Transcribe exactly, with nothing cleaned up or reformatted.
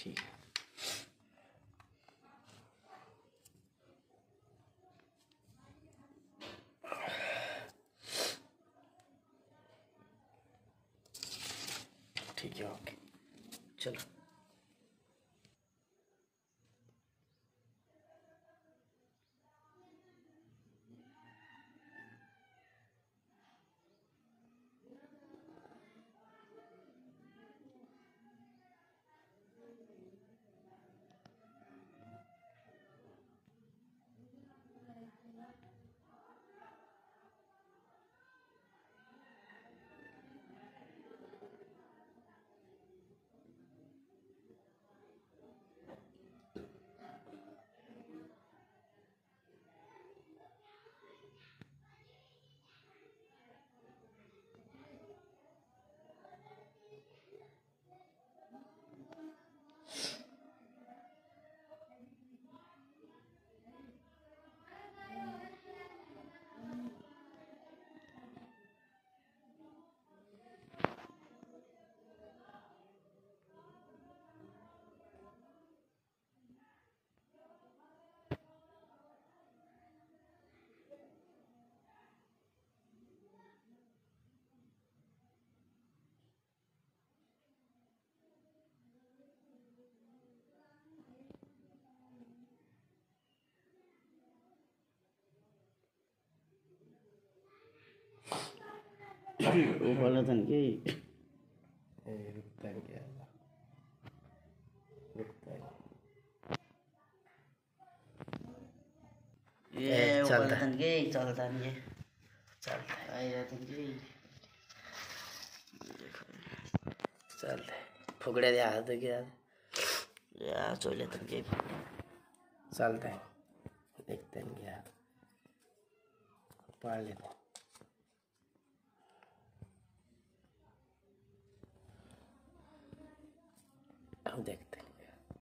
ठीक है। ठीक है, ओके, चलो। वो बोला था कि रुकता क्या रुकता ये चलता बोला था कि चलता नहीं है, चलता आई जाता कि चलता फुकड़े दे हाथ दे क्या यार चले तक के चलता है, देखते हैं क्या पढ़ लेते हम देखते